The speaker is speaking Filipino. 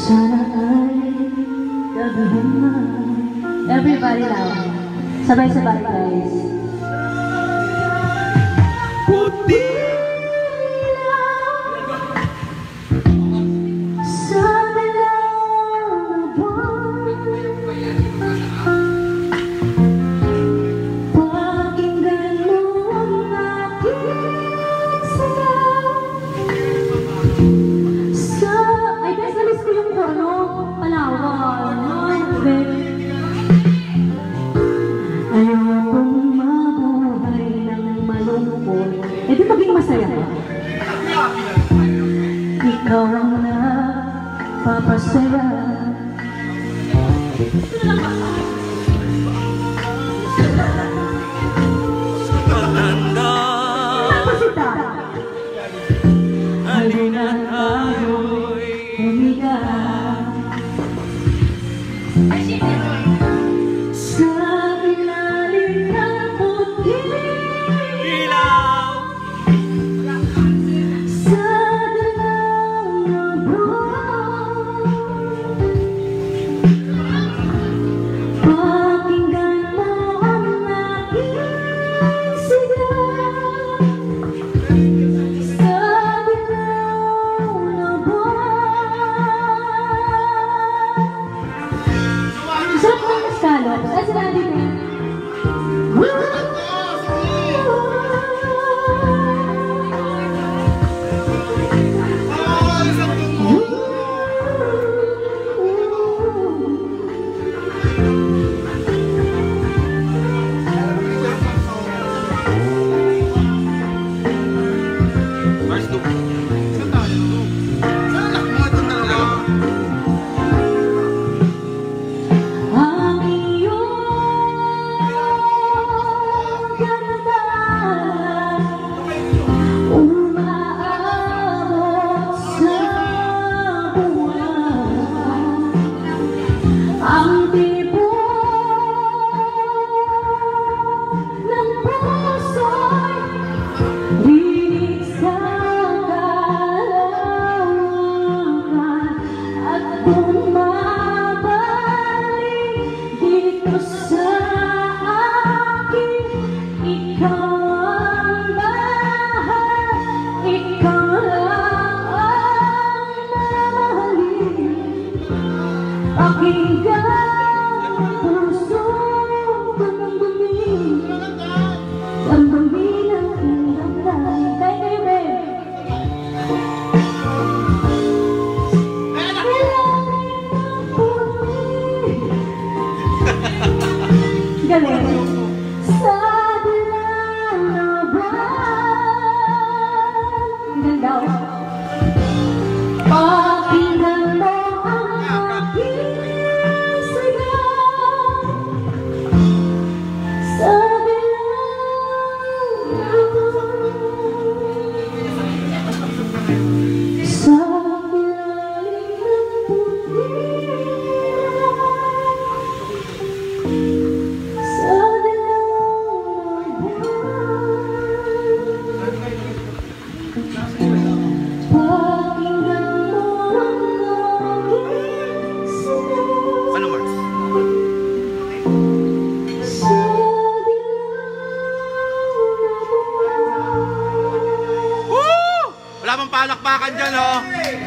Sana ay gabihin na. Everybody loud. Sabay-sabay guys. Puti sa dalawang pakinggan mo ang aking sayaw. Ay guys, nalis ko yung Palawan. Ayokong mabuhay ng malungkot. Di maging masaya ka. Ikaw ang napapasaya. Napasita. Halina tayo'y humiga. Wala bang palakpakan dyan, oh?